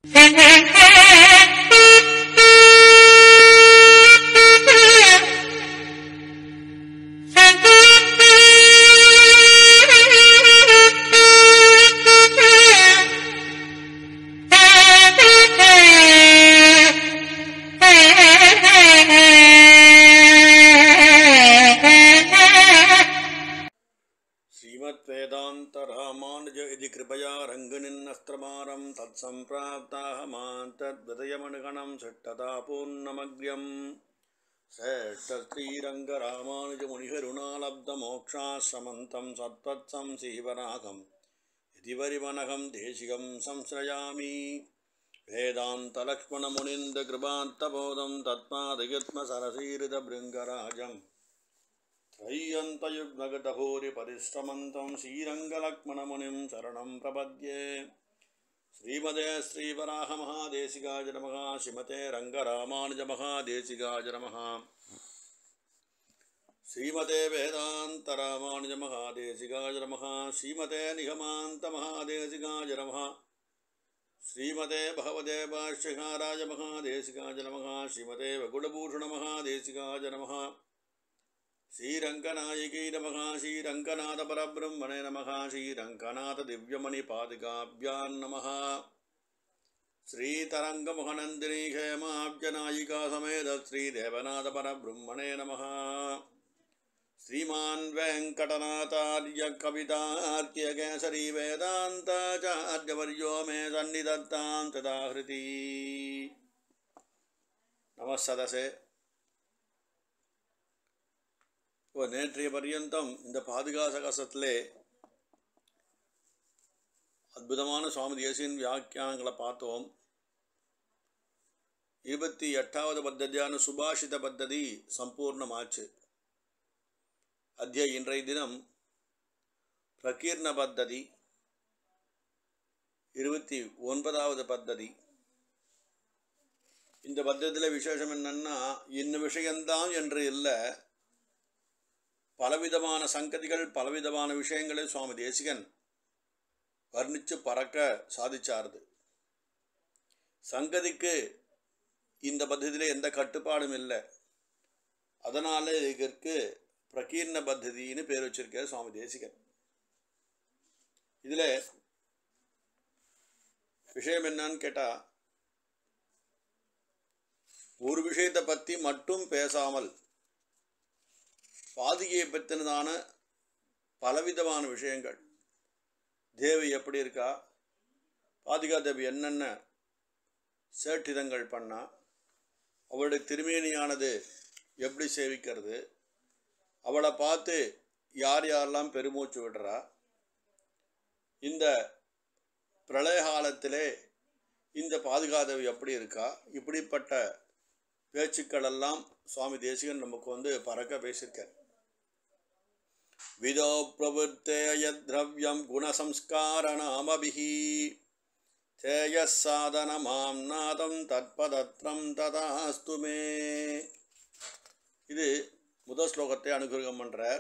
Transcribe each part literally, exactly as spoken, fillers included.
कृपया रंगनिन्नस्त्रमारं तत्संप्राप्ताहमान्तद्विदयमनुगणं षट्टदा पूर्णमग्र्यं श्रेष्ठश्रीरङ्गरामानुजमुनिकरुणालब्धमोक्षाश्रमन्तं सत्त्वत्सं श्रीवराहं यतिवरिवनहं देशिकं संश्रयामि वेदान्तलक्ष्मणमुनीन्द्रकृपात्तबोधं तत्पादयुग्मसरसीरितभृङ्गराजम् त्रय्यन्तयुग्मगतभूरिपरिश्रमन्तं श्रीरङ्गलक्ष्मणमुनिं शरणं प्रपद्ये। श्रीमते श्रीवराहमहादेशिकाय नमः। श्रीमते रङ्गरामानुजमहादेशिकाय नमः। श्रीमते वेदान्तरामानुजमहादेशिकाय नमः। श्रीमते निगमान्तमहादेशिकाय नमः। श्रीमते भगवते भाष्यकाराय महादेशिकाय नमः। श्रीमते वकुलभूषणमहादेशिकाय नमः। श्रीरङ्गनायकी नमः। श्रीरङ्गनाथपरब्रह्मणे नमः। श्रीरङ्गनाथदिव्यमणिपादुकाभ्यां नमः। श्रीतरङ्गमहनन्दिनी हेमाब्जनायिका समेत श्रीदेवनाथपरब्रह्मणे नमः। श्रीमान् वेङ्कटनाथार्य कवितार्क्यकेसरी वेदान्ताचार्यवर्यो मे सन्निधत्तां तदाहृति। नमः सदसे। இப்போ நேற்றைய பர்யந்தம் இந்த பாதுகா சகசத்திலே அற்புதமான சுவாமி தேசிகன் வியாக்கியானங்களை பார்த்தோம். இருபத்தி எட்டாவது பத்ததியான சுபாஷித பத்ததி சம்பூர்ணமாச்சு. அத்திய இன்றைய தினம் பிரகீர்ண பத்ததி இருபத்தி ஒன்பதாவது பத்ததி. இந்த பத்ததியில் விசேஷம் என்னன்னா, இன்ன விஷயம்தான் என்று இல்லை, பலவிதமான சங்கதிகள் பலவிதமான விஷயங்களை சுவாமி தேசிகன் வர்ணித்து பறக்க சாதிச்சாருது. சங்கதிக்கு இந்த பத்ததியில் எந்த கட்டுப்பாடும் இல்லை, அதனால இதற்கு பிரகீர்ண பத்ததின்னு பேர் வச்சிருக்கார் சுவாமி தேசிகன். இதில் விஷயம் என்னன்னு கேட்டால், ஒரு விஷயத்தை பற்றி மட்டும் பேசாமல் பாதுகையை பற்றினதான பலவிதமான விஷயங்கள், தேவி எப்படி இருக்கா, பாதுகா தேவி என்னென்ன சேட்டிதங்கள் பண்ணா, அவளுடைய திருமேனியானது எப்படி சேவிக்கிறது, அவளை பார்த்து யார் யாரெல்லாம் பெருமூச்சு விடுறா, இந்த பிரளய காலத்திலே இந்த பாதுகா தேவி எப்படி இருக்கா, இப்படிப்பட்ட பேச்சுக்கள் எல்லாம் சுவாமி தேசிகன் நமக்கு வந்து பறக்க பேசியிருக்கார். விதோ பிரவருத்தேய திரவியம் குணசம்ஸ்காரணாமபிஹி தேயஸ் சாதனமாம் நாதம் தத்பதத்ரம் ததாஸ்து மே. இது முதல் ஸ்லோகத்தை அனுகிரகம் பண்ணுறார்.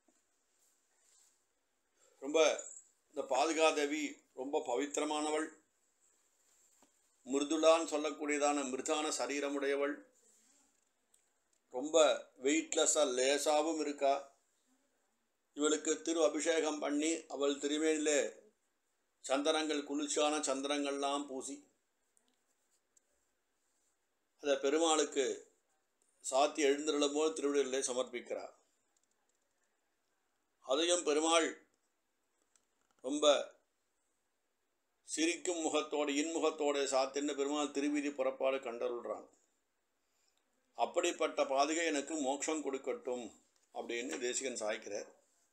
ரொம்ப இந்த பாதுகா தேவி ரொம்ப பவித்திரமானவள், மிருதுலான்னு சொல்லக்கூடியதான மிருதான சரீரமுடையவள், ரொம்ப வெயிட்லெஸ்ஸாக லேசாகவும் இருக்கா. இவளுக்கு திரு அபிஷேகம் பண்ணி அவள் திருமேனிலே சந்தனங்கள், குளிர்ச்சியான சந்தனங்கள்லாம் பூசி அதை பெருமாளுக்கு சாத்தி எழுந்திருளும் போது திருவிழிலே சமர்ப்பிக்கிறார். அதையும் பெருமாள் ரொம்ப சிரிக்கும் முகத்தோடு இன்முகத்தோடு சாத்தின்னு பெருமாள் திருவீதி புறப்பாடு கண்டருள்றான். அப்படிப்பட்ட பாதுகை எனக்கு மோட்சம் கொடுக்கட்டும் அப்படின்னு தேசிகன் சாய்க்கிறார்.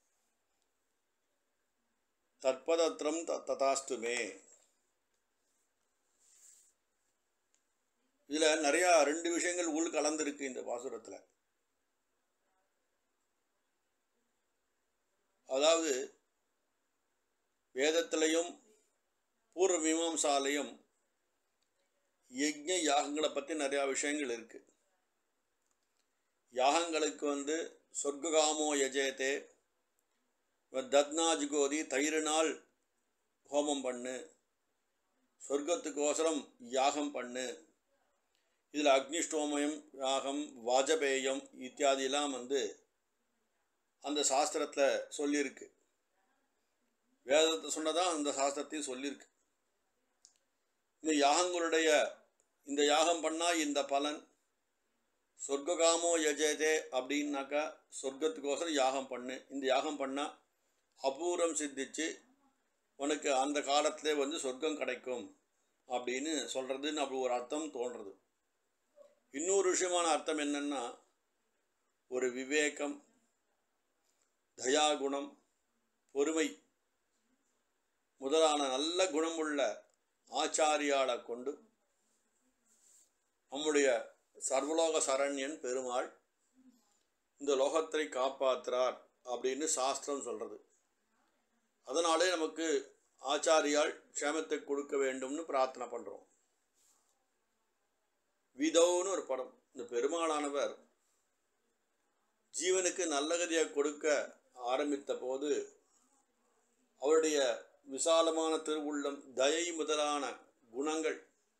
தற்பதத்ரம் ததாஸ்துமே. இதில் நிறையா ரெண்டு விஷயங்கள் உள் கலந்துருக்கு இந்த பாசுரத்தில். அதாவது வேதத்திலையும் பூர்வ மீமாம்சாலையும் யஜ்ஞ யாகங்களை பற்றி நிறையா விஷயங்கள் இருக்குது. யாகங்களுக்கு வந்து சொர்க்ககாமோ யஜேதே, தத்னாஜுகோதி தயிரினால் ஹோமம் பண்ணு, சொர்க்கத்துக்கோசரம் யாகம் பண்ணு. இதில் அக்னிஷ்டோமயம் யாகம் வாஜபேயம் இத்தியாதியெல்லாம் வந்து அந்த சாஸ்திரத்தில் சொல்லியிருக்கு. வேதத்தை சொன்னதான் அந்த சாஸ்திரத்தையும் சொல்லியிருக்கு. இந்த யாகங்களுடைய இந்த யாகம் பண்ணால் இந்த பலன் சொர்க்ககாமோ யஜேதே அப்படின்னாக்கா சொர்க்கத்துக்கோசரம் யாகம் பண்ணு. இந்த யாகம் பண்ணால் அபூர்வம் சித்திச்சு உனக்கு அந்த காலத்திலே வந்து சொர்க்கம் கிடைக்கும் அப்படின்னு சொல்கிறதுன்னு அப்படி ஒரு அர்த்தம் தோன்றுறது. இன்னொரு விஷயமான அர்த்தம் என்னென்னா, ஒரு விவேகம், தயாகுணம், பொறுமை முதலான நல்ல குணமுள்ள ஆச்சாரியாளை கொண்டு நம்முடைய சர்வலோக சரண்யன் பெருமாள் இந்த லோகத்தை காப்பாற்றுறார் அப்படின்னு சாஸ்திரம் சொல்கிறது. அதனாலே நமக்கு ஆச்சாரியால் க்ஷேமத்தை கொடுக்க வேண்டும்னு பிரார்த்தனை பண்ணுறோம். விதோன்னு ஒரு படம். இந்த பெருமாளானவர் ஜீவனுக்கு நல்ல கதியை கொடுக்க ஆரம்பித்த போது அவருடைய விசாலமான திருவுள்ளம், தயை முதலான குணங்கள்,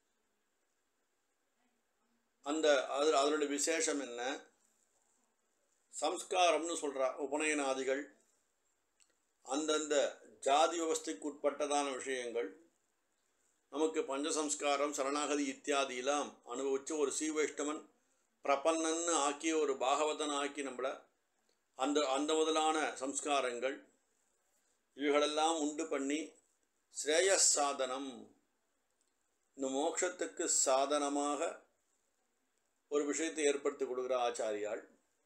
அந்த அது அதனுடைய விசேஷம் என்ன, சம்ஸ்காரம்னு சொல்கிறா உபநயனாதிகள், அந்தந்த ஜாதி வியவஸ்தைக்கு உட்பட்டதான விஷயங்கள், நமக்கு பஞ்சசம்ஸ்காரம் சரணாகதி இத்தியாதியெல்லாம் அனுபவித்து ஒரு ஸ்ரீ வைஷ்ணவன் பிரபன்னன்னு ஆக்கி ஒரு பாகவதன் ஆக்கி நம்மளை அந்த அந்த முதலான சம்ஸ்காரங்கள் இவைகளெல்லாம் உண்டு பண்ணி ஸ்ரேயஸ் சாதனம், இந்த மோட்சத்துக்கு சாதனமாக ஒரு விஷயத்தை ஏற்படுத்தி கொடுக்குற ஆச்சாரியால்.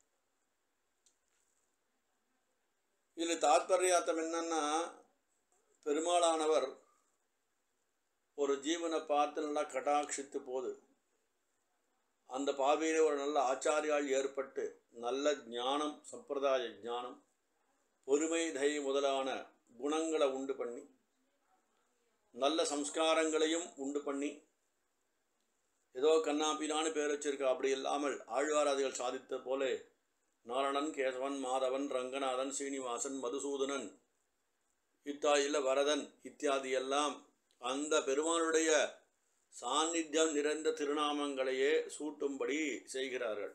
இதில் தாத்பர்யார்த்தம் என்னன்னா, பெருமாளானவர் ஒரு ஜீவனை பார்த்து நல்லா கடாட்சித்து போது அந்த பாவையிலே ஒரு நல்ல ஆச்சாரியால் ஏற்பட்டு நல்ல ஞானம், சம்பிரதாய ஞானம், பொறுமை, தயை முதலான குணங்களை உண்டு பண்ணி நல்ல சம்ஸ்காரங்களையும் உண்டு பண்ணி ஏதோ கண்ணாப்பினான்னு பேர் வச்சிருக்கா. அப்படி இல்லாமல் ஆழ்வாராதிகள் சாதித்த போல நாரணன், கேசவன், மாதவன், ரங்கநாதன், சீனிவாசன், மதுசூதனன் இத்தாயில வரதன் இத்தியாதி எல்லாம் அந்த பெருமானுடைய சாநித்தியம் நிறைந்த திருநாமங்களையே சூட்டும்படி செய்கிறார்கள்.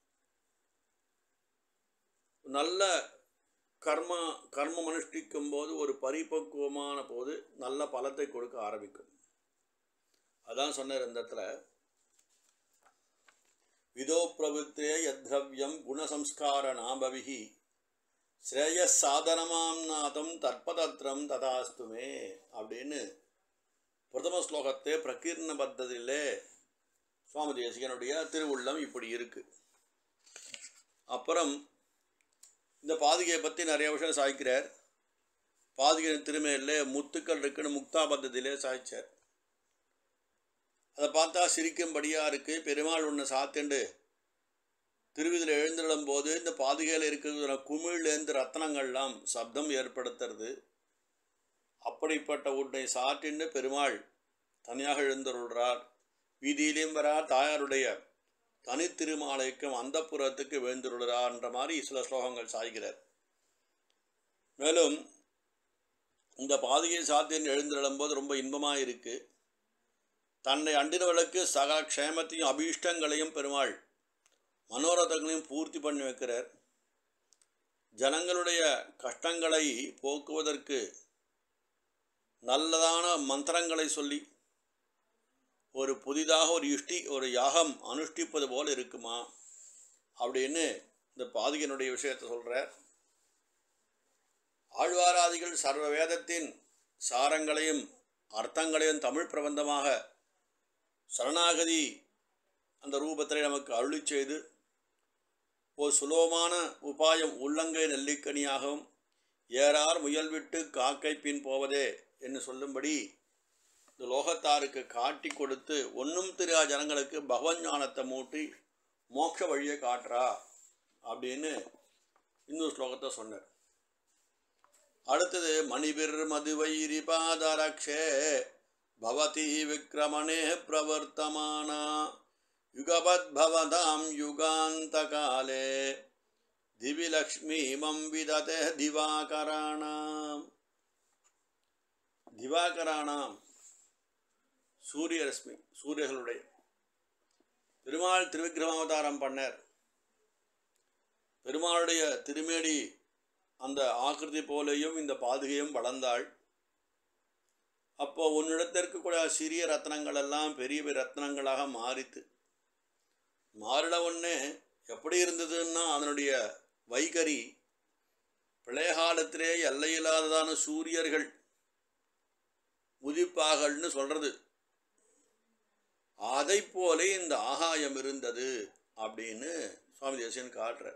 நல்ல கர்ம கர்மம் அனுஷ்டிக்கும் போது ஒரு பரிபக்குவமான போது நல்ல பலத்தை கொடுக்க ஆரம்பிக்கும். அதான் சொன்னார் இந்த இடத்துல, விதோ பிரபுத்தே யத்ரவ்யம் குணசம்ஸ்கார நாபவிஹி ஸ்ரேயஸ் சாதனமாம் நாதம் தற்பதத்திரம் ததாஸ்துமே அப்படின்னு பிரதம ஸ்லோகத்தை பிரகீர்ண பத்ததிலே சுவாமி தேசிகனுடைய திருவுள்ளம் இப்படி இருக்கு. அப்புறம் இந்த பாதுகையை பற்றி நிறைய விஷயம் சாய்க்கிறார். பாதுகை திருமையிலே முத்துக்கள் இருக்குன்னு முக்தா பத்ததிலே சாய்ச்சார். அதை பார்த்தா சிரிக்கும்படியாக இருக்குது. பெருமாள் ஒன்று சாத்திண்டு திருவிதில் எழுந்திடும் போது இந்த பாதுகையில் இருக்கிற குமிழ்லேருந்து ரத்னங்கள்லாம் சப்தம் ஏற்படுத்துறது. அப்படிப்பட்ட உன்னை சாட்டின்னு பெருமாள் தனியாக எழுந்தருள்றார். வீதியிலையும் வரா தாயாருடைய தனித்திருமாலைக்கும் அந்த புறத்துக்கு எழுந்தருள்றார்ன்ற மாதிரி சில ஸ்லோகங்கள் சாய்கிறார். மேலும் இந்த பாதுகை சாத்தின்னு எழுந்திருளும் போது ரொம்ப இன்பமாக இருக்குது. தன்னை அண்டினவர்களுக்கு சகல க்ஷேமத்தையும் அபீஷ்டங்களையும் பெருமாள் மனோரதங்களையும் பூர்த்தி பண்ணி வைக்கிறார். ஜனங்களுடைய கஷ்டங்களை போக்குவதற்கு நல்லதான மந்திரங்களை சொல்லி ஒரு புதிதாக ஒரு யுஷ்டி ஒரு யாகம் அனுஷ்டிப்பது போல் இருக்குமா அப்படின்னு இந்த பாதுகையினுடைய விஷயத்தை சொல்கிறார். ஆழ்வாராதிகள் சர்வ வேதத்தின் சாரங்களையும் அர்த்தங்களையும் தமிழ் பிரபந்தமாக சரணாகதி அந்த ரூபத்தில் நமக்கு அருளி செய்து ஒரு சுலபமான உபாயம் உள்ளங்கை நெல்லிக்கனியாகவும் ஏறார் முயல் விட்டு காக்கை பின் போவதே என்று சொல்லும்படி இந்த லோகத்தாருக்கு காட்டி கொடுத்து ஒன்றும் தெரியா ஜனங்களுக்கு பகவன் ஞானத்தை மூட்டி மோட்ச வழியை காட்டுறா அப்படின்னு இன்னொரு ஸ்லோகத்தை சொன்னார். அடுத்தது மணிபிர் மதுவைரி பாதரக்ஷே பவதி விக்ரமணே பிரவர்த்தமானா யுகபத் பவதாம் யுகாந்த காலே திவிலக்ஷ்மி மம் விததே திவாகராணாம். திவாகராணாம் சூரிய ரஷ்மி சூரியர்களுடைய பெருமாள் திருவிக்கிரமாவதாரம் பண்ணார். பெருமாளுடைய திருமேடி அந்த ஆக்கிருதி போலேயும் இந்த பாதுகையும் வளர்ந்தாள். அப்போ உன்னிடத்திற்கு கூட சிறிய ரத்னங்கள் எல்லாம் பெரிய பெரிய ரத்னங்களாக மாறித்து. மாறிட ஒன்று எப்படி இருந்ததுன்னா அதனுடைய வைகரி பிழைகாலத்திலே எல்லையில்லாததான சூரியர்கள் உதிப்பாகல்னு சொல்றது. அதை போல இந்த ஆகாயம் இருந்தது அப்படின்னு சுவாமி தேசிகன் காட்டுற.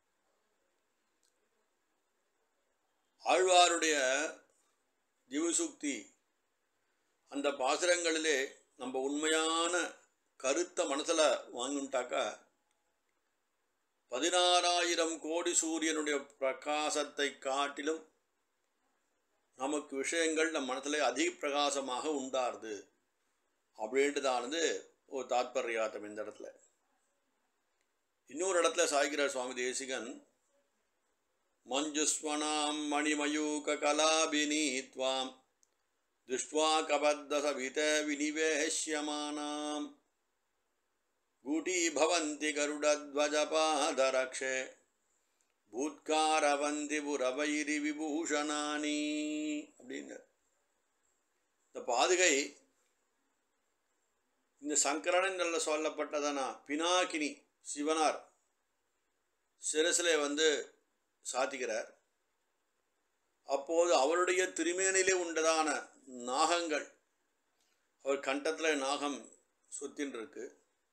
ஆழ்வாருடைய ஜீவசுக்தி அந்த பாசுரங்களிலே நம்ம உண்மையான கருத்தை மனசில் வாங்கிட்டாக்கா பதினாறாயிரம் கோடி சூரியனுடைய பிரகாசத்தை காட்டிலும் நமக்கு விஷயங்கள் நம் மனசில் அதிக பிரகாசமாக உண்டாருது அப்படின்றதானது ஒரு தாத்பர்யார்த்தம். இந்த இடத்துல இன்னொரு இடத்துல சாய்கிறார் சுவாமி தேசிகன், மஞ்சுஸ்வனாம் மணிமயூக கலாபினி த்வாம் திருஷ்ட்வா கபத்தசவித விநிவேஷ்யமானாம் கூட்டி பவந்தி கருடத்வஜபாதரக்ஷே பூத்காரவந்தி புரவைரி விபூஷணானி அப்படின்னு. இந்த பாதுகை இந்த சங்கரனில் சொல்லப்பட்டதானா பினாக்கினி சிவனார் சிரசிலே வந்து சாத்திக்கிறார். அப்போது அவருடைய திருமேனிலே உண்டதான நாகங்கள், அவர் கண்டத்தில் நாகம் சுத்தின்னு இருக்கு.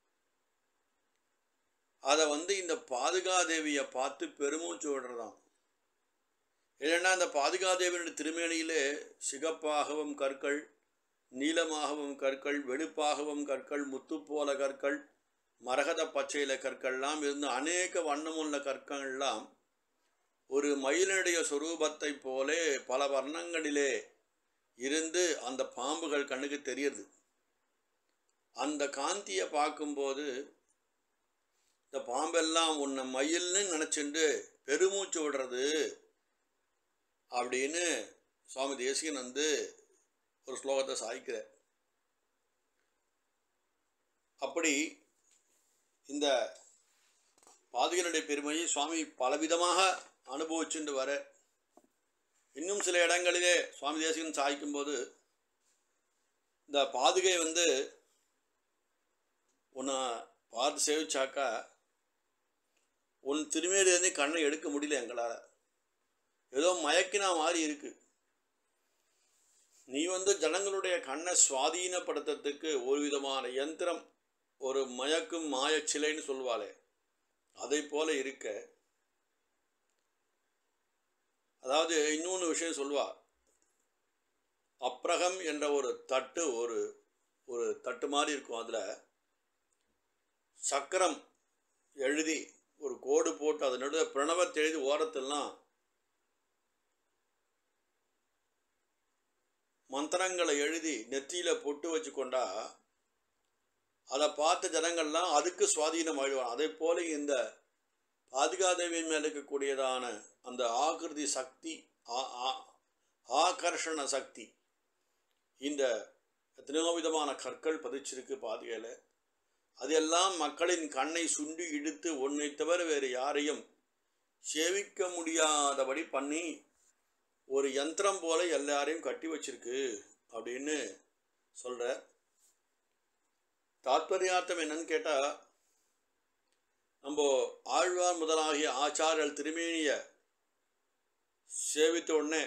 அதை வந்து இந்த பாதுகாதேவியை பார்த்து பெருமூச்சு விடுறதாம். இல்லைன்னா அந்த பாதுகாதேவியுடைய திருமேனியிலே சிகப்பாகவும் கற்கள், நீலமாகவும் கற்கள், வெளுப்பாகவும் கற்கள், முத்துப்போல கற்கள், மரகத பச்சையில கற்கள்லாம் இருந்து அநேக வண்ணமுள்ள கற்கள்லாம் ஒரு மயிலுடைய சொரூபத்தை போலே பல வர்ணங்களிலே இருந்து அந்த பாம்புகள் கண்ணுக்கு தெரியுது. அந்த காந்தியை பார்க்கும்போது இந்த பாம்பெல்லாம் உன்னை மயில்னு நினச்சிண்டு பெருமூச்சு விடுறது அப்படின்னு சுவாமி தேசிகன் வந்து ஒரு ஸ்லோகத்தை சாய்க்கிறார். அப்படி இந்த பாதுகையினுடைய பெருமையை சுவாமி பலவிதமாக அனுபவிச்சுட்டு வர, இன்னும் சில இடங்களிலே சுவாமி தேசிகன் சாய்க்கும்போது இந்த பாதுகை வந்து உன்னை பார்த்து சேவிச்சாக்கா உன் திருமேனிலேருந்து கண்ணை எடுக்க முடியல எங்களால், ஏதோ மயக்கினா மாதிரி இருக்கு. நீ வந்து ஜனங்களுடைய கண்ணை சுவாதீனப்படுத்துறதுக்கு ஒரு விதமான யந்திரம், ஒரு மயக்கும் மாயச்சிலைன்னு சொல்வாளே அதை போல இருக்க. அதாவது இன்னொன்று விஷயம் சொல்வா, அப்ரகம் என்ற ஒரு தட்டு, ஒரு ஒரு தட்டு மாதிரி இருக்கும். அதில் சக்கரம் எழுதி ஒரு கோடு போட்டு அது நடுவில் பிரணவத்தை எழுதி ஓரத்தெல்லாம் மந்திரங்களை எழுதி நெத்தியில் பொட்டு வச்சு கொண்டா அதை பார்த்த ஜனங்கள்லாம் அதுக்கு சுவாதீனம் ஆகிடுவான். அதே போல இந்த பாதுகாதேவி மேல் இருக்கக்கூடியதான அந்த ஆகிருதி சக்தி, ஆகர்ஷண சக்தி, இந்த எத்தனையோ விதமான கற்கள் பதிச்சிருக்கு பாதுகையில். அதெல்லாம் மக்களின் கண்ணை சுண்டி இழுத்து ஒன்றை தவிர வேறு யாரையும் சேவிக்க முடியாதபடி பண்ணி ஒரு யந்திரம் போல எல்லாரையும் கட்டி வச்சிருக்கு அப்படின்னு சொல்ற. தாத்பர்யார்த்தம் என்னன்னு கேட்டால், நம்ம ஆழ்வார் முதலாகிய ஆச்சாரியர்கள் திருமேனிய சேவித்த உடனே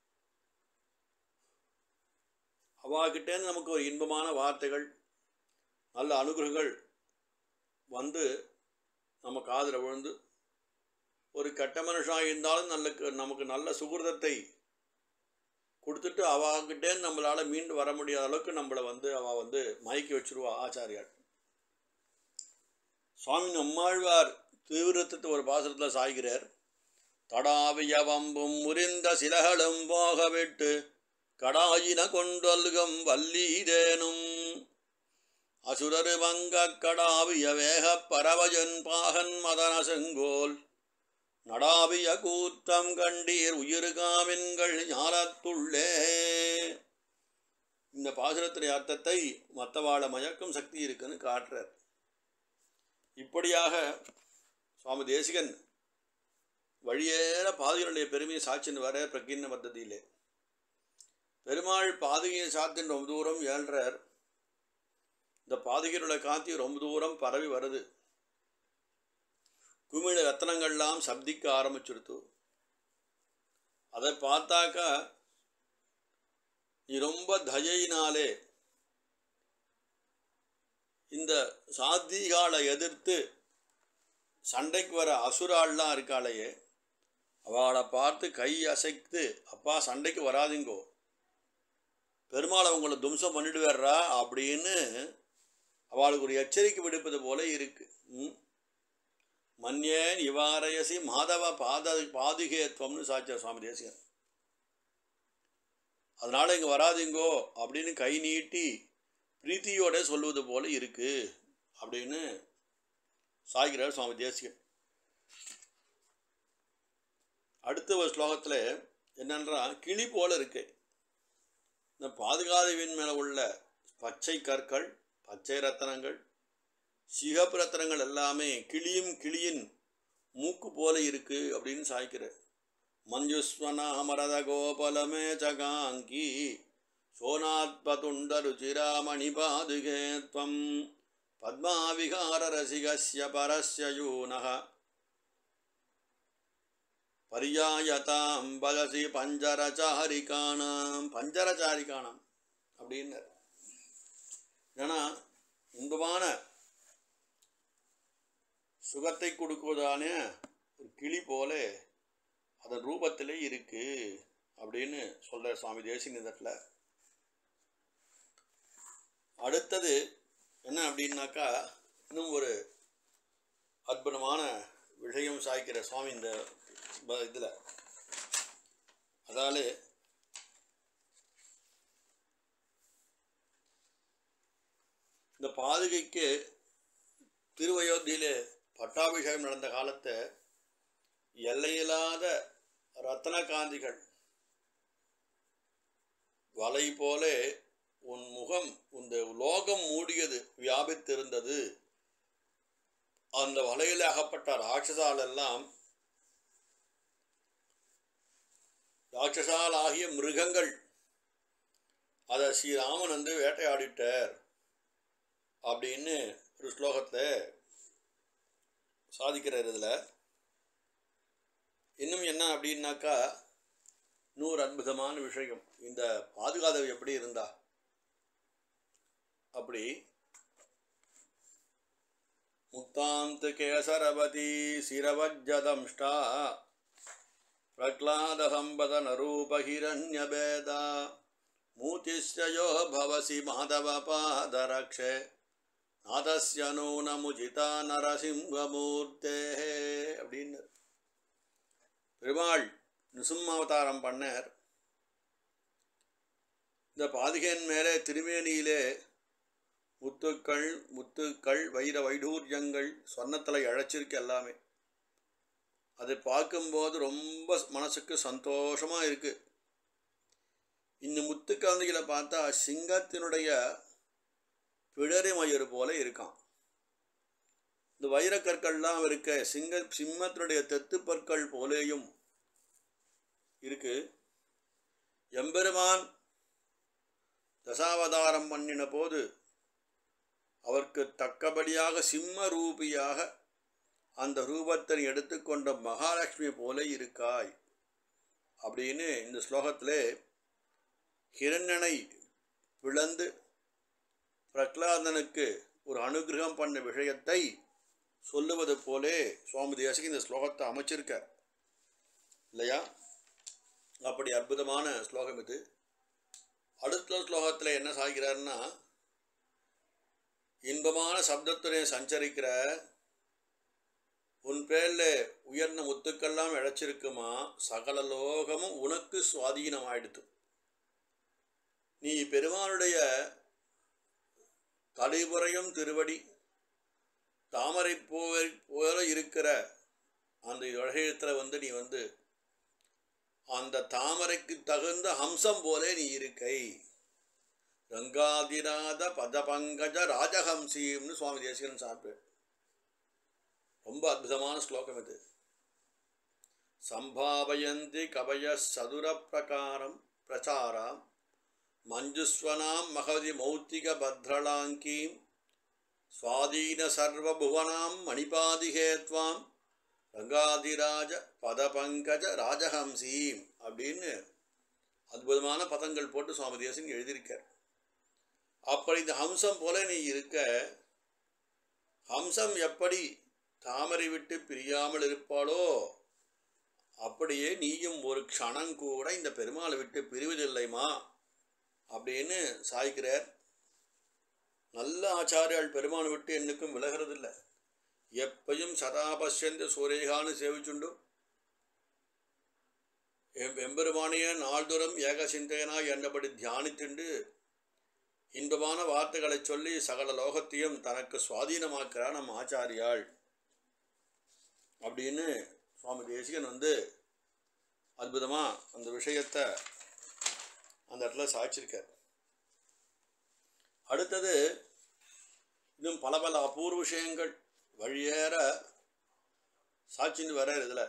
அவாகிட்டேருந்து நமக்கு ஒரு இன்பமான வார்த்தைகள், நல்ல அனுகிரகங்கள் வந்து நம்ம காதில் விழுந்து, ஒரு கெட்ட மனுஷனாக இருந்தாலும் நல்ல நமக்கு நல்ல சுகிருதத்தை கொடுத்துட்டு அவாகிட்டே நம்மளால் மீண்டு வர முடியாத அளவுக்கு நம்மளை வந்து அவள் வந்து மயக்கி வச்சுருவா ஆச்சாரியார். சுவாமி நம்மாழ்வார் தீவிரத்தை ஒரு பாசுரத்தில் சாய்கிறார். தடாவிய வம்பும் முறிந்த சிலகளும் போக விட்டு கடாயின கொண்டொல்கம் வல்லீதேனும் அசுரரு வங்க கடாவிய வேக பரவஜன் பாகன் மதன செங்கோல் நடாவிய கூத்தம் கண்டீர் உயிருகாமின்கள் ஞானத்துள்ளே. இந்த பாசுரத்தினுடைய அர்த்தத்தை மற்றவாழ மயக்கும் சக்தி இருக்குன்னு காட்டுறார். இப்படியாக சுவாமி தேசிகன் வழியேற பாதுகளுடைய பெருமையை சாட்சின்னு வர பிரகின்ன பத்ததியிலே பெருமாள் பாதுகையை சாத்தின் ரொம்ப தூரம் ஏழ்றார். இந்த பாதுகையுடைய காந்தி ரொம்ப தூரம் பரவி வருது. குமிழ ரத்னங்கள்லாம் சப்திக்க ஆரம்பிச்சுடுத்து. அதை பார்த்தாக்கா நீ ரொம்ப தயையினாலே இந்த சாத்திகாலை எதிர்த்து சண்டைக்கு வர அசுராள்லாம் இருக்காளையே, அவளை பார்த்து கை அசைத்து அப்பா சண்டைக்கு வராதிங்கோ, பெருமாள் அவங்கள தும்சம் பண்ணிடுவாரா அப்படின்னு அவளுக்கு ஒரு எச்சரிக்கை விடுப்பது போல இருக்கு. மன்யேன் இவாரயசி மாதவ பாத பாதுகேத்வம்னு சாச்சார் சுவாமி தேசிகன். அதனால் இங்கே வராதிங்கோ அப்படின்னு கை நீட்டி பிரீத்தியோட சொல்வது போல இருக்கு அப்படின்னு சாய்கிறார் சுவாமி தேசிகன். அடுத்த ஒரு ஸ்லோகத்தில் என்னன்றா, கிளி போல இருக்கு இந்த பாதுகாதவின் மேலே உள்ள பச்சை கற்கள், பச்சை ரத்தனங்கள், சிகப்பு ரத்தனங்கள் எல்லாமே கிளியும் கிளியின் மூக்கு போல இருக்கு அப்படின்னு சாய்க்கிறார். மஞ்சுஸ்வனா மரத கோபலமே சகாங்கி சோனாத்பதுண்ட ருச்சிராமணி பாதுகேத்வம் பத்மாவிகார ரசிகஸ்ய பரஸ்ய யூனஹ பரியாயதாம் பலசி பஞ்சரச்சாரிகானாம் பஞ்சரச்சாரிகானாம் அப்படின்னார். ஏன்னா இன்பமான சுகத்தை கொடுக்குவதான ஒரு கிளி போல அதன் ரூபத்திலே இருக்கு அப்படின்னு சொல்ற சுவாமி தேசிகனிடத்தில். அடுத்தது என்ன அப்படின்னாக்கா, இன்னும் ஒரு அற்புதமான விஷயம் சாய்க்கிற சுவாமி இந்த இதில். அதாவது இந்த பாதுகைக்கு திருவயோத்தியிலே பட்டாபிஷேகம் நடந்த காலத்தை எல்லையில்லாத ரத்தன காந்திகள் வலை போல உன் முகம் இந்த லோகம் மூடியது வியாபித்திருந்தது. அந்த வலையில் அகப்பட்ட ராட்சசால் எல்லாம் ராட்சசால் ஆகிய மிருகங்கள் அதை ஸ்ரீராமன் வந்து வேட்டையாடிட்டார் அப்படின்னு ஒரு ஸ்லோகத்தில் சாதிக்கிறார். இதில் இன்னும் என்ன அப்படின்னாக்கா, நூறு அற்புதமான விஷயம். இந்த பாதுகாதவி எப்படி இருந்தா அப்படி முக்தாந்த கேசரவதி சிரவஜதம்ஷ்டா பிரக்லாத சம்பதன ரூபஹிரண்யபேதா மூதிஸ்யயோ பவசி மாதவ பாதரக்ஷே நாதஸ்ய நூனமுஜிதா நரசிம்ஹமூர்த்தே அப்படின்னு பெருமாள் நிசும்மாவதாரம் பண்ணார். இந்த பாதுகையின் மேலே திருமேனியிலே முத்துக்கள் முத்துக்கள் வைர வைடூரியங்கள் சொன்னத்தலை அழைச்சிருக்கு எல்லாமே. அதை பார்க்கும்போது ரொம்ப மனசுக்கு சந்தோஷமாக இருக்குது. இந்த முத்துக்காந்திகளை பார்த்தா சிங்கத்தினுடைய பிடரி மயிறு போல இருக்கான். இந்த வைரக்கற்கள்லாம் இருக்க சிங்க சிம்மத்தினுடைய தெத்து பற்கள் போலேயும் இருக்கு. எம்பெருமான் தசாவதாரம் பண்ணின போது அவருக்கு தக்கபடியாக சிம்ம ரூபியாக அந்த ரூபத்தை எடுத்துக்கொண்ட மகாலட்சுமி போல இருக்காய் அப்படின்னு இந்த ஸ்லோகத்திலே ஹிரண்யனை பிளந்து பிரகலாதனுக்கு ஒரு அனுகிரகம் பண்ண விஷயத்தை சொல்லுவது போலே சுவாமி தேசிகன் இந்த ஸ்லோகத்தை அமைச்சிருக்கார் இல்லையா? அப்படி அற்புதமான ஸ்லோகம் இது. அடுத்த ஸ்லோகத்தில் என்ன சாய்கிறார்னா, இன்பமான சப்தத்துறை சஞ்சரிக்கிற உன் பேரில் உயர்ந்த முத்துக்கெல்லாம் இழைச்சிருக்குமா, சகல லோகமும் உனக்கு சுவாதீனமாயிடுத்து. நீ பெருமானுடைய தலைபுறையும் திருவடி தாமரை போய் போல இருக்கிற அந்த இடத்தில் வந்து நீ வந்து அந்த தாமரைக்கு தகுந்த ஹம்சம் போலே நீ இருக்கை. ரங்காதிராத பதபங்கஜ ராஜஹம்சீம்னு சுவாமி தேசிகன் சாப்பிட்டு ரொம்ப அற்புதமான ஸ்லோகம் இது. சம்பாவயந்தி கவய சதுர பிரகாரம் பிரச்சாரம் மஞ்சுஸ்வனாம் மகதி மௌத்திக பத்ரலாங்கீம் சுவாதீன சர்வபுவனாம் மணிபாதிகேத்வாம் ரங்காதிராஜ பதபங்கஜ ராஜஹம்சீம் அப்படின்னு அற்புதமான பதங்கள் போட்டு சுவாமி தேசிகன் எழுதியிருக்கார். அப்படி இந்த ஹம்சம் போல நீ இருக்க, ஹம்சம் எப்படி தாமரை விட்டு பிரியாமல் இருப்பாளோ அப்படியே நீயும் ஒரு க்ஷணம் கூட இந்த பெருமாளை விட்டு பிரிவதில்லைமா அப்படின்னு சாய்க்கிறார். நல்ல ஆச்சாரியால் பெருமாளை விட்டு என்னைக்கும் விலகிறதில்லை. எப்பையும் சதாபஷ்யந்த சூரேகான்னு சேவிச்சுண்டு எம்பெருமானைய நாள்தோறும் ஏக சிந்தையனா என்னபடி தியானித்துண்டு இன்பமான வார்த்தைகளை சொல்லி சகல லோகத்தையும் தனக்கு சுவாதீனமாக்குறார் நம் ஆச்சாரியாள் அப்படின்னு சுவாமி தேசிகன் வந்து அற்புதமாக அந்த விஷயத்தை அந்த இடத்துல சாட்சிருக்கார். அடுத்தது இன்னும் பல பல அபூர்வ விஷயங்கள் வழியேற சாட்சின்னு வர இதில்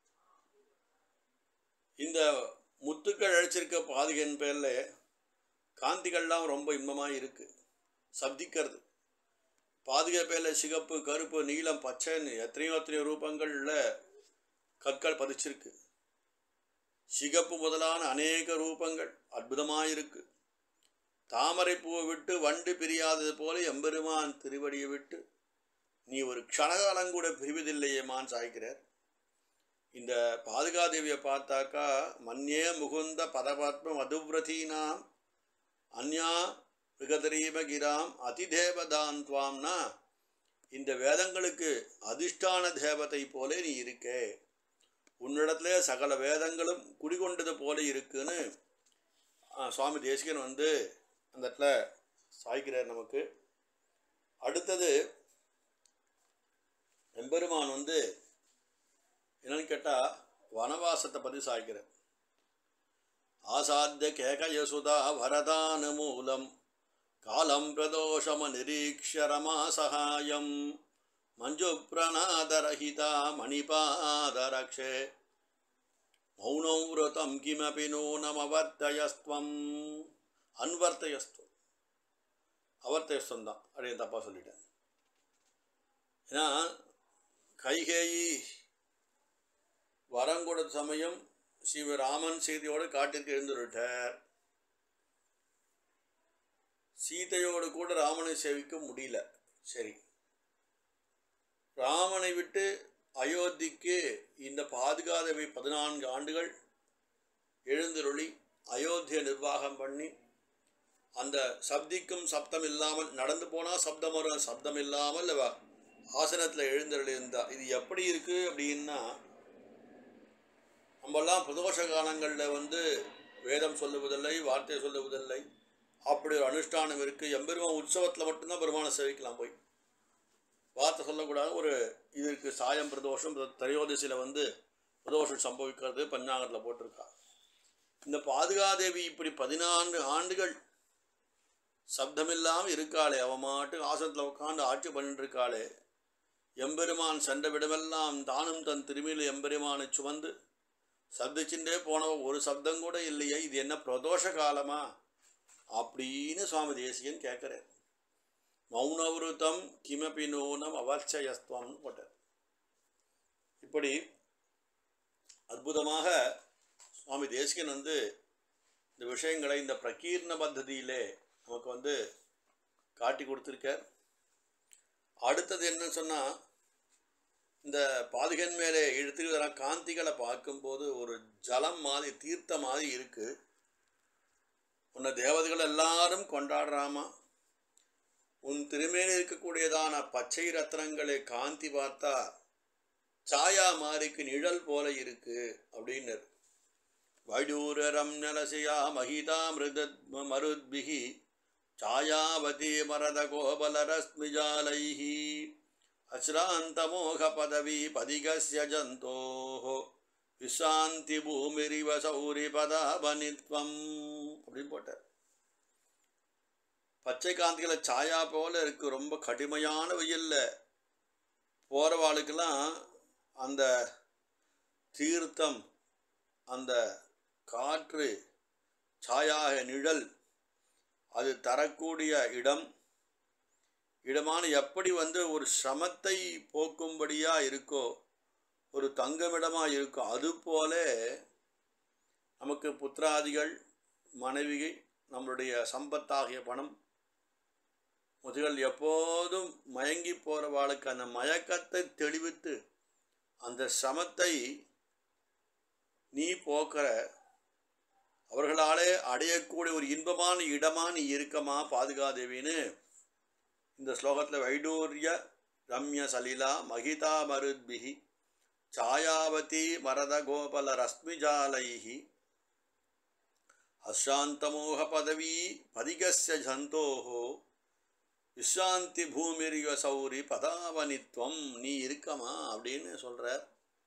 இந்த முத்துக்கள் அழைச்சிருக்க பாதுகையின் பேரில் காந்திகள்லாம் ரொம்ப இன்பமாக இருக்குது. சப்திக்கிறது பாதுகை பேரில் சிகப்பு கருப்பு நீலம் பச்சைன்னு எத்தனையோ எத்தனையோ ரூபங்களில் கற்கள் பதிச்சிருக்கு. சிகப்பு முதலான அநேக ரூபங்கள் அற்புதமாக இருக்கு. தாமரை பூவை விட்டு வண்டு பிரியாதது போல எம்பெருமான் திருவடியை விட்டு நீ ஒரு க்ஷணகாலம் கூட பிரிவதில்லையேமான்னு சாய்க்கிறார். இந்த பாதுகாதேவியை பார்த்தாக்கா மன்யே முகுந்த பதபத்ம மதுவிரதீனாம் அந்யா மிருகதரீமகிராம் அதிதேவதான் துவாம்னா இந்த வேதங்களுக்கு அதிஷ்டான தேவதை போல நீ இருக்கே, உன்னிடத்துல சகல வேதங்களும் குடிகொண்டது போல இருக்குன்னு சுவாமி தேசிகன் வந்து அந்த இடத்துல சாய்க்கிறார் நமக்கு. அடுத்தது எம்பெருமான் வந்து என்னன்னு கேட்டால் வனவாசத்தை பற்றி சாய்க்கிறார். ஆசாத்திய கேகயசுதா வரதான மூலம் காலம் பிரதோஷம நிரீக்ஷரமா சகாயம் மஞ்சு பிரணாதரஹிதா மணிபாதரக்ஷே மௌனம் விரதம் கிமபி நூனமவர்த்தயஸ்துவம். அன்வர்த்தயஸ்துவம் அவர்த்தயஸ்துவம் தான் அப்படின்னு தப்பாக சொல்லிட்டேன். ஏன்னா கைகேயி வரம் கொடுத்த சமயம் ஸ்ரீராமன் சீதையோடு காட்டிற்கு எழுந்துவிட்டார். சீதையோடு கூட ராமனை சேவிக்க முடியல. சரி, ராமனை விட்டு அயோத்திக்கு இந்த பாதுகாதேவி பதினான்கு ஆண்டுகள் எழுந்தருளி அயோத்தியை நிர்வாகம் பண்ணி அந்த சப்திக்கும் சப்தம் இல்லாமல் நடந்து போனால் சப்தம் வரும், சப்தம் இல்லாமல் ஆசனத்தில் எழுந்தருளி இருந்தார். இது எப்படி இருக்குது அப்படின்னா, நம்மெல்லாம் பிரதோஷ காலங்களில் வந்து வேதம் சொல்லுவதில்லை, வார்த்தை சொல்லுவதில்லை, அப்படி ஒரு அனுஷ்டானம் இருக்குது. எம்பெருமான் உற்சவத்தில் மட்டும்தான் பெருமானை சேவிக்கலாம், போய் வார்த்தை சொல்லக்கூடாது. ஒரு இதற்கு சாயம் பிரதோஷம் திரையோதசியில் வந்து பிரதோஷம் சம்பவிக்கிறது பஞ்சாங்கத்தில் போட்டிருக்கா. இந்த பாதுகாதேவி இப்படி பதினான்கு ஆண்டுகள் சப்தமில்லாமல் இருக்காளே, அவ மாட்டு ஆசனத்தில் உட்காந்து ஆட்சி பண்ணிட்டு இருக்காளே. எம்பெருமான் சென்ற விடமெல்லாம் தானும் தன் திரும்பியில் எம்பெருமானை சுமந்து சப்திச்சுட்டே போனவ ஒரு சப்தம் கூட இல்லையே, இது என்ன பிரதோஷ காலமா அப்படின்னு சுவாமி தேசிகன் கேட்குறார். மௌனவிருத்தம் கிமபி நூனம் அவர்ச்சயஸ்துவம்னு போட்டார். இப்படி அற்புதமாக சுவாமி தேசிகன் வந்து இந்த விஷயங்களை இந்த பிரகீர்ண பத்ததியிலே நமக்கு வந்து காட்டி கொடுத்துருக்கார். அடுத்தது என்ன சொன்னால், இந்த பாதுகன் மேலே எடுத்துக்கிற காந்திகளை பார்க்கும்போது ஒரு ஜலம் மாதிரி தீர்த்த மாதிரி இருக்குது. உன்னை தேவதைகள் எல்லாரும் கொண்டாடுறாமா, உன் திருமேனி இருக்கக்கூடியதான பச்சை ரத்னங்களை காந்தி பார்த்தா சாயா மாறிக்கு நிழல் போல இருக்கு அப்படின்னர். வைடூரம் நலசியா மகிதா மிருதத் மருத்பிகி சாயாவதி மரத கோபலரஸ்மிஜாலைஹி அஸ்ராந்தமோக பதவி பதிகஸ்ய ஜந்தோஹோ விசாந்தி பூமிரிவ சௌரி பதாபனித்வம் அப்படின்னு போட்டார். பச்சை காந்திகளை சாயா போல இருக்குது. ரொம்ப கடுமையான வெயிலில் போகிறவாளுக்கெல்லாம் அந்த தீர்த்தம், அந்த காற்று, சாயாக நிழல் அது தரக்கூடிய இடம் இடமான எப்படி வந்து ஒரு சிரமத்தை போக்கும்படியாக இருக்கோ, ஒரு தங்கமிடமாக இருக்கோ, அதுபோல நமக்கு புத்திராதிகள், மனைவி, நம்மளுடைய சம்பத்தாகிய பணம் முதல் எப்போதும் மயங்கி போகிறவாளுக்கு அந்த மயக்கத்தை தெளிவித்து அந்த சிரமத்தை நீ போக்குற, அவர்களாலே அடையக்கூடிய ஒரு இன்பமான இடமா நீ இருக்கமா பாதுகாதேவின்னு இந்த ஸ்லோகத்தில் வைடூரிய ரம்ய சலிலா மகிதா மருத்பிஹி சாயாவதி மரத கோபல ரஸ்மிஜாலைஹி அசாந்தமோக பதவி பதிகஸ்ய ஜந்தோஹோ விசாந்தி பூமிரிய சௌரி பதாவனித்வம் நீ இருக்கமா அப்படின்னு சொல்கிறார்.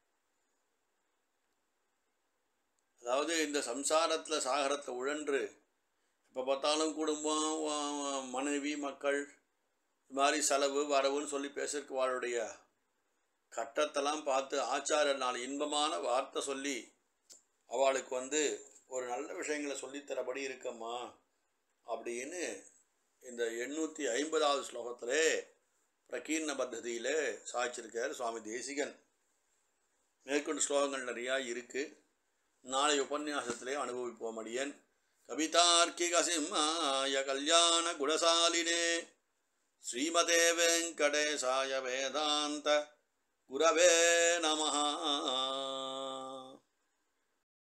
அதாவது இந்த சம்சாரத்தில் சாகரத்தை உழன்று எப்போ பார்த்தாலும் குடும்பம், மனைவி, மக்கள், இது மாதிரி செலவு வரவுன்னு சொல்லி பேசுறதுக்கு அவளுடைய கட்டத்தெல்லாம் பார்த்து ஆச்சாரியர் நாலு இன்பமான வார்த்தை சொல்லி அவளுக்கு வந்து ஒரு நல்ல விஷயங்களை சொல்லித்தரபடி இருக்கம்மா அப்படின்னு இந்த எண்ணூற்றி ஐம்பதாவது ஸ்லோகத்திலே பிரகீர்ண பத்ததியில் சாய்ச்சிருக்கார் சுவாமி தேசிகன். மேற்கொண்டு ஸ்லோகங்கள் நிறையா இருக்குது. நாளை உபன்யாசத்திலே அனுபவிப்போம். அடியன் கவிதார்க்கிக சிம்மாய கல்யாண குணசாலினே ஸ்ரீமதே வெங்கடேசாய வேதாந்த குரவே நமஹ.